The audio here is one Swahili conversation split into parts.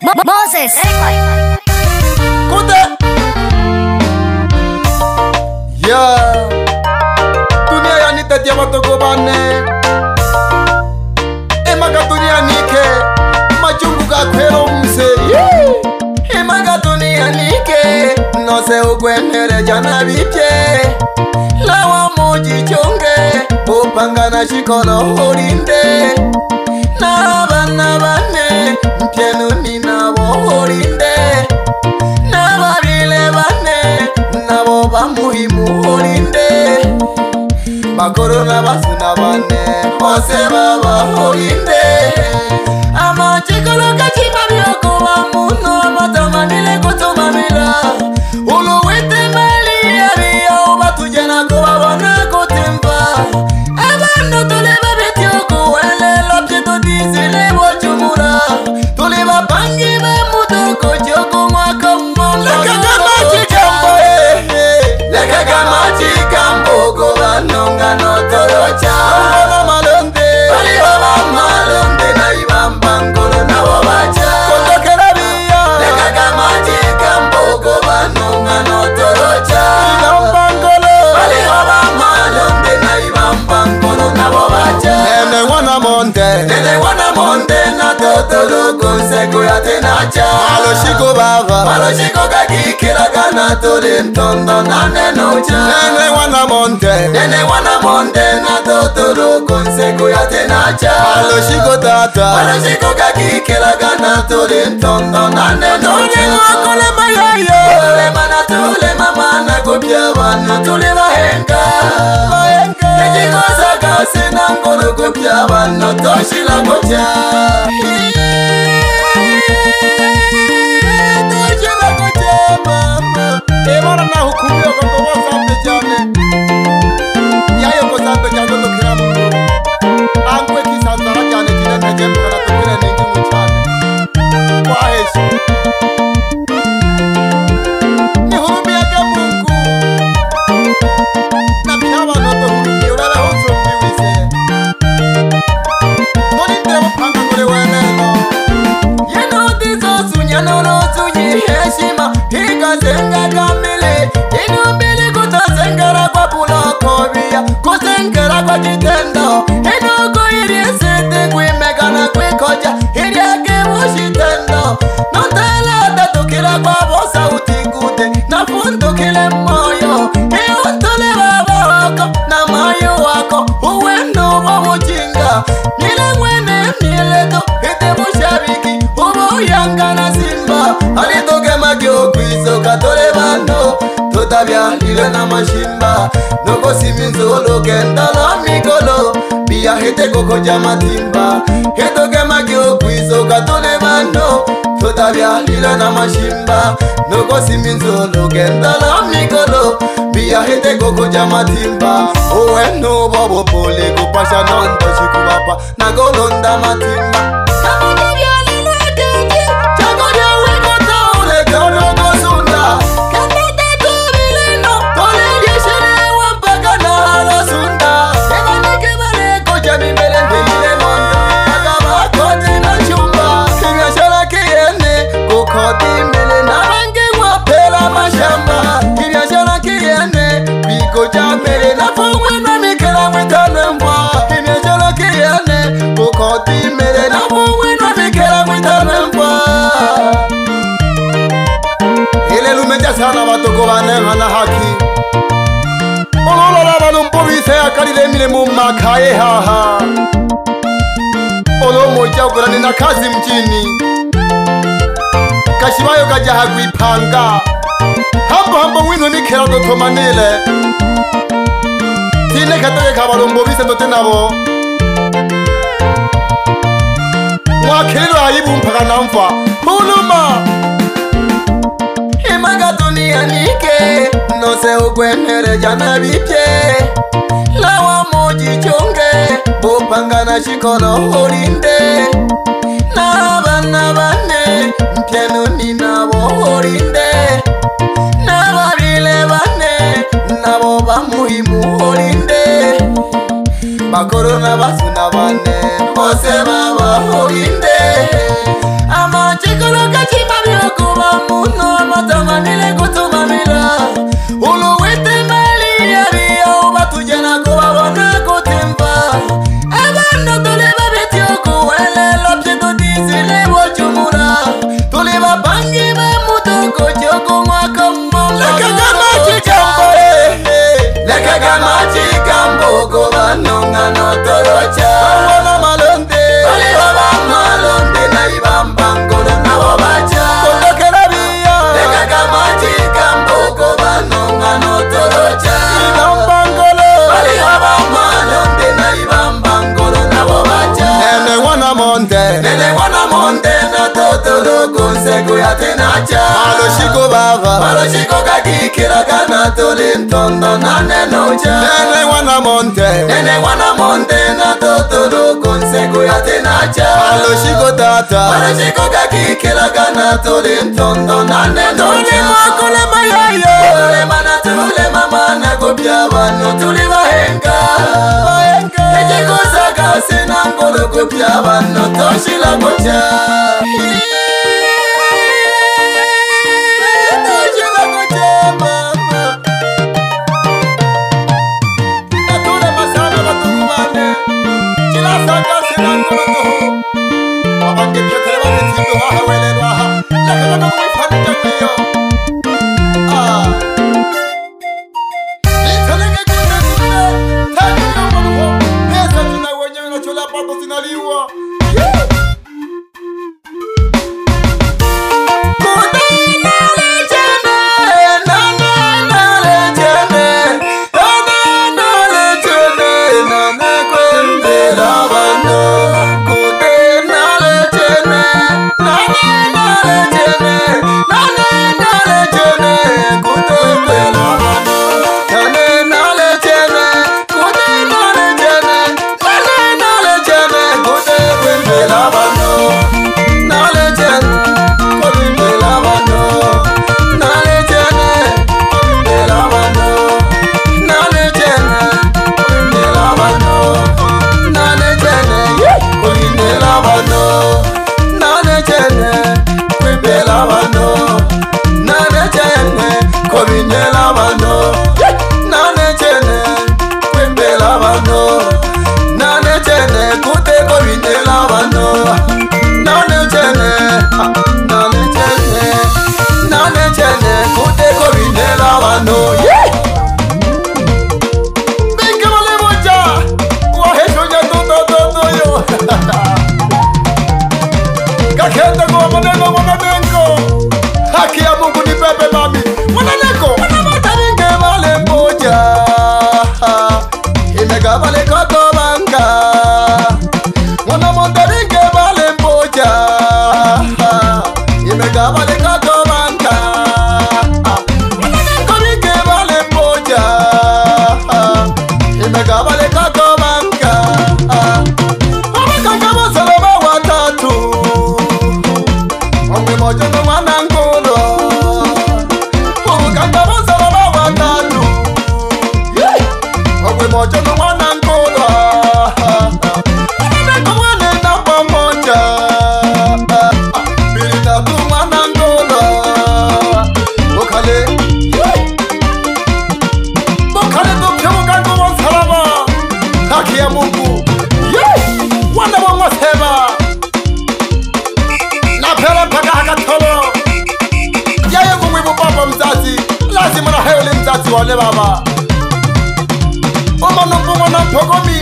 Moses. Kude. Yeah. Dunia ya nitetia watoko bane. Emaga dunia nike. Majungu ga kwero mse. Emaga dunia nike. No se ugwenere jana bipye. Lawa moji chonge. Upanga na shikono horinde. Nabane mpienu ni nabo horinde. Nababile bane nabo bamuhimu horinde. Bakoro nabasuna bane bose baba horinde. Amachikolo kachima byoko bamuno amatamanile kutumamila. Uluwite mali yabiyo batujena kubabona kutimba. Abando tuleba betyoku wele lopjeto dizile wachumura. Tuleba pangi bemutoko choku mwaka mmono. Leka kama chikambo leka kama chikambo kubanonga notorocha. Mbona malonde bali baba malonde na ibamba ngolo na wabacha. Kondokera biya leka kama chikambo kubanonga notorocha. Ibamba ngolo bali baba malonde na ibamba ngolo na wabacha. Nene wana monde na totoro konseko ya tenacha. Maloshiko baba maloshiko kakikira gana tole ntondo na nenocha. Nene wana monde na totoro konseko ya tenacha. Maloshiko tata maloshiko kakikira gana tole ntondo na nenocha. Kole mayayo kole mana tole mama na kopya wana tole mahenga. Nejikosa kasi na ngoro kopya wana toshila kocha. Toshila kocha mama. Emana na hukumio kwa kwa sampe jane. Yayo kwa sampe jane to kira mungu. Angwe kisanzara jane jine nejembu kana tukile ningi mchane. Kwa heshi ni hurumi yake mungu. Na pihawa noto hurumi urele honso mbiwise. Noni ndemo panga kule weneno. Yeno dizo sunyano no sunyi heshima. Higa zenga kamili. Inu mbili kutazengera kwa pula kovia. Kuzengera kwa jitendo. Inu kuhiri siti kuimega na kuikoja. Hiri yake mushitendo. Notela tatukila kwa bosa utigute. Na fundu kile moyo. Hiyo tole baba wako na mayo wako. Uwendo wa mujinga. Nile mwene mileto. Hite mushabiki. Ubo yanga na simba. Alitoke magyo kwizo katole bando. Totabia lile na mashimba. Noko siminzolo kendala mikolo. Bia hete koko jamatimba. Hetoke magyo kwizo katole bando. Totabia lile na mashimba. Noko siminzolo kendala mikolo. Bia hete koko jamatimba. Uweno bobo pole kupasha nondo shikubapa. Nagolonda matimba. Sana batoko banenga na haki. Ololola balumpobise akalile mile mumakaye haha. Olo moja ukurani na kazi mjini. Kashibayo kajaha kuipanga. Hambo wino mikera dotomanile. Tine katoke kabalumpobise ndote nabo. Mwakililo aibu mpaka namfa. Huluma Emaga dunia nike. No se ugwenere jana bipye. Lawa moji chonge. Upanga na shikono horinde. Nabane mpienu ni nabo horinde. Nababile bane nabo bamuhimu horinde. Bakoro nabasuna bane bose baba horinde. Amachikolo totoro kunsegu ya tenacha Maloshiko baba Maloshiko kakikira kana tulintondo na nenocha Nene wana monte na totoro kunsegu ya tenacha Maloshiko tata Maloshiko kakikira kana tulintondo na nenocha Tule mayayo Tule mana tule mama na kupya bano tuli bahenga Ejiko saka sina ngolo kupya bano toshila kocha Wale baba Oma nupungo na mpogomi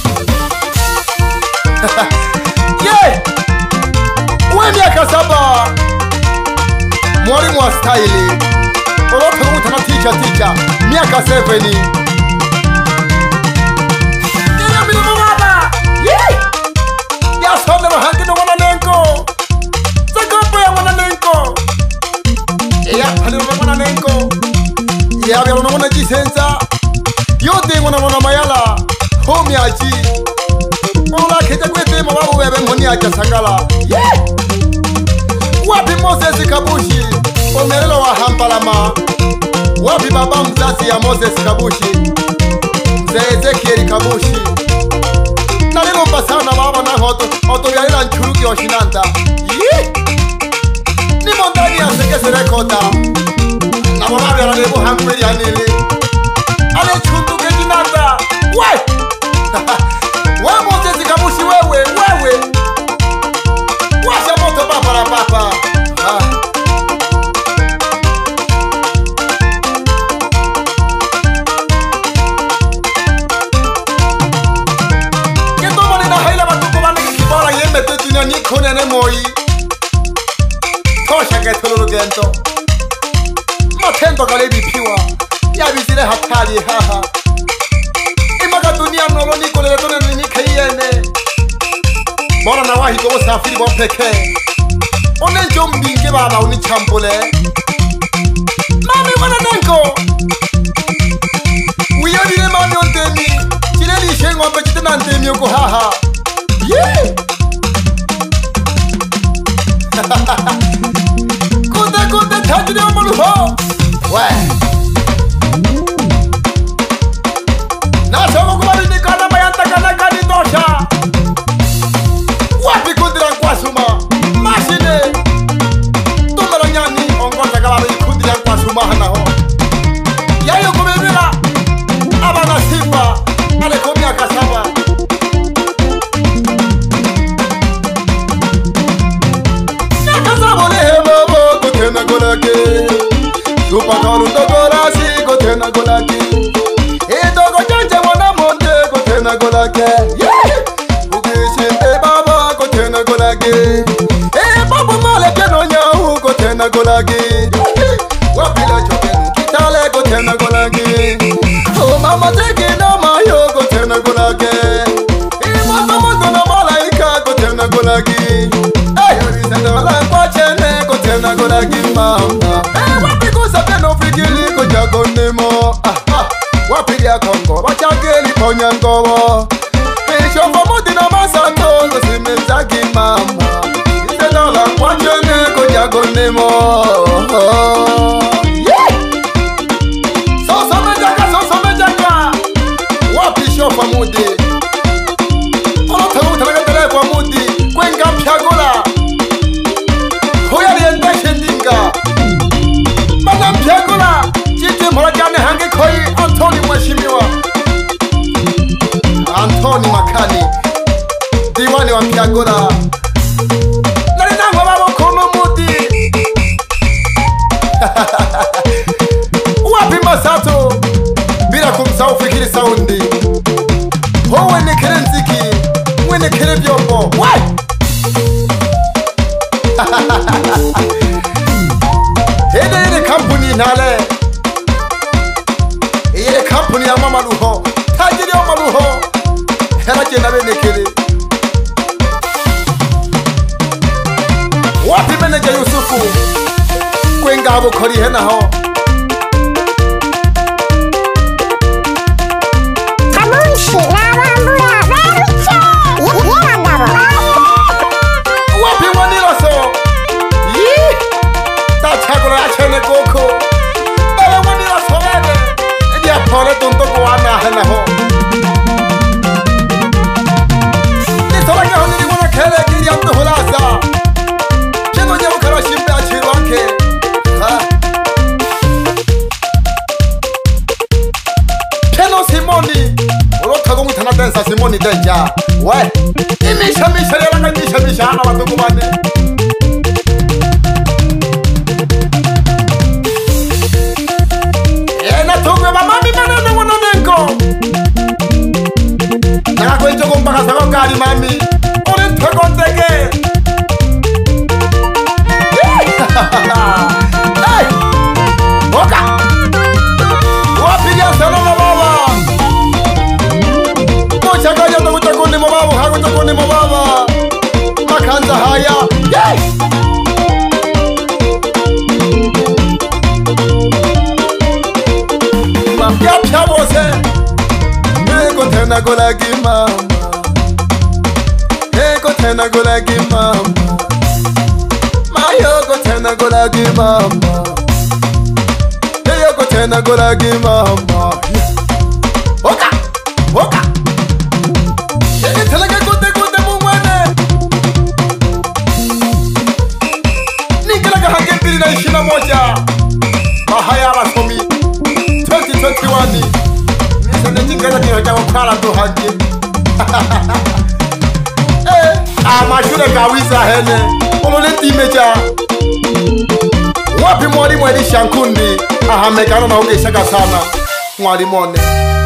Ye Uwe miaka 7 Mwalimu wa style Oroto utana teacher miaka 7 Kaya milimu baba Ye Ya sonde mahangi no wana nenko Sakopo ya wana nenko Ya halimu wana nenko Ya bya wana jisenza yote wana mayala homi aji ola keja kwete mababu bebe moni aja sangala wapi Moses Kabushi omelelo wa Hampalama wapi baba mzazi ya Moses Kabushi mzee Ezekiel Kabushi na lelo basana baba na hoto ya nchuruki wa shinanda ni mondani ya sekese rekota na mwana ya lebo hangweli ya nili ale chundu kejinanda we wa Moses Kabushi wewe washa moto baba la papa kendo mwana na haila batuko bana kibara yembe tetunya nikone ne moi tosha ketolo gento matendo kalebi piwa ya bizire hatari haha imaga dunia nolo nikole tone nikayene bora na wahi go safiri bo peke baba unichambule mami wana nenko uyodile mami ontemi chileli shengombe chitena ntemi yoko haha yeah kunde tajiri omaluho we nasoko kubabinikana mayantakana kanitosha wapi kundira nkwasuma mashine tumaranyani ongoza kababi kundira nkwasuma hanaho yayo kubibira abana simba alekomia kasaba Gotena golaki, supakalu ndogorasi gotena golaki. Idogo janje mwana monde gotena golaki. Ugishinde baba gotena golaki. Baba male keno nyahu gotena golaki. Wapila chokenu kitale gotena golaki. Mama teki na mayo gotena golaki. Mama mondo na malaika gotena golaki. Ayorisenda wala kwachene gotena golaki mama. Wapi kusapeno fikili kojago nemo. Wapi ya kongo wachageli ponyangowo. Shofo mudi na masato nosimenzaki mama. Isenda wala kwachene kojago nemo. Soso mejaka. Wapi shofo mudi. Olotamu tabakatele kwa mudi. Kwenga mpyagola. Hoya liende shendinga. Madam mpyagola. Chiti mholajane hangi koi Anthony mweshimiwa. Anthony Makani. Diwani wa mpyagola. Nalinangwa babo kono mudi. Wapi masato. Bila kumsahau fikiri saundi. Howe ni kere nziki. Mwene kere vyombo. Wai! Ile kampuni nale. Ile kampuni ya mama luho. Tajiri ya mama luho. Hela jena bene kere. Wapi meneja Yusufu. Kwenga habo kori hena ho. Kamunshi n'abambura beruke y'abagabo. Wapi mwaniroso. Yee. Tachagula achene koko. Bale mwaniroso bebe. Edia pole tunto kuwana hena ho. Nisolake honiri mwana kele kiri amdu hulasa. Cheno nye ukara shimbe achirwake. Cheno Simoni. Urotago mutana densa Simoni denja. We. Imisha yalanga imisha hana watugu mane. Natugwe mamami manene wana nengo. Nakwe njogo mpaka sako kari mami. Ule ntwego ndege. Hey! Oka! Wapiga sana mababa. Kuchaganya ndo kutakuni mababa. Hakutakuni mababa. Makanza haya. Yes! Yapya bose. Ego tena golagi mama. Ego tena golagi mama. Mayogo tena golagi mama. Ego tena golagi mama. Oka! Oka! Telege kude mungwane. Nikelaga hange mbili na 21. Mahaya basomi 2021. Nisende tingeza kihoja wakala to hange. Amashule kawiza hene. Olole timeja. Wapi mwalimu Elisha Nkundi. Ahamekano na ugeshaka sana. Mwalimone.